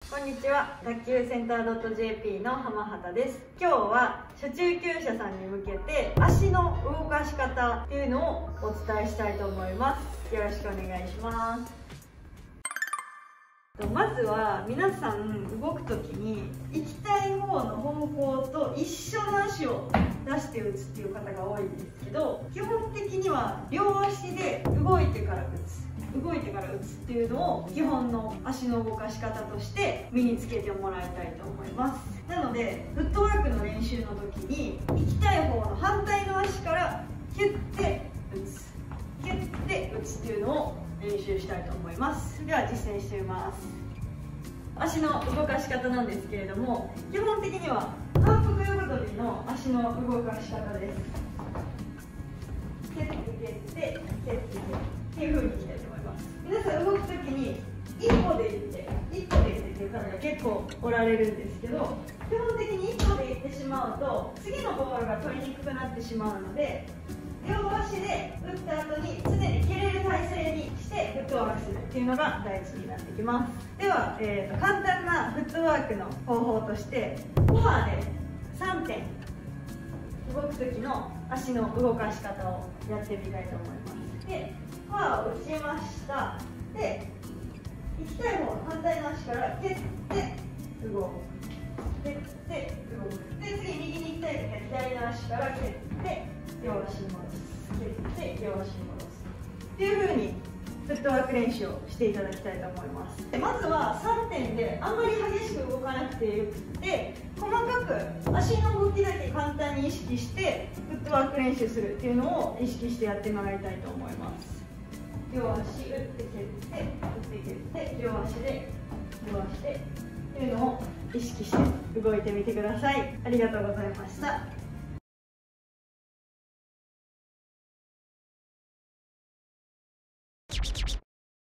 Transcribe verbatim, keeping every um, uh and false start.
こんにちは、卓球センター .jp の浜畑です。今日は初中級者さんに向けて足の動かし方っていうのをお伝えしたいと思います。よろしくお願いします。まずは皆さん動くときに行きたい方の方向と一緒の足を出して打つっていう方が多いんですけど、基本的には両足で動いてから打つ動いてから打つっていうのを基本の足の動かし方として身につけてもらいたいと思います。なのでフットワークの練習の時に行きたい方の反対の足からキュッて打つキュッて打つっていうのを練習したいと思います。では実践してみます。足の動かし方なんですけれども、基本的には反復横跳びの足の動かし方です。蹴って蹴って蹴って蹴ってっていう風にいきたいと思います。皆さん動くときに一歩で行って一歩で行ってっていう方が結構おられるんですけど、基本的に一歩で行ってしまうと次のボールが取りにくくなってしまうので、両足で打った後に常に蹴れる体勢にしてフットワークするっていうのが大事になってきます。では、えー、と簡単なフットワークの方法としてフォアでさんてん動く時の足の動かし方をやってみたいと思います。で、フォアを打ちました。で、行きたい方反対の足から蹴って動く蹴って動くで、次右に行きたい時は左の足から蹴って両足に戻す蹴って両足に戻すっていう風にフットワーク練習をしていただきたいと思います。でまずはさんてんであんまり激しく動かなくてよくて、細かく足の動きだけ簡単に意識してフットワーク練習するっていうのを意識してやってもらいたいと思います。両足打って蹴って打って蹴って両足で伸ばしてっていうのを意識して動いてみてください。ありがとうございました。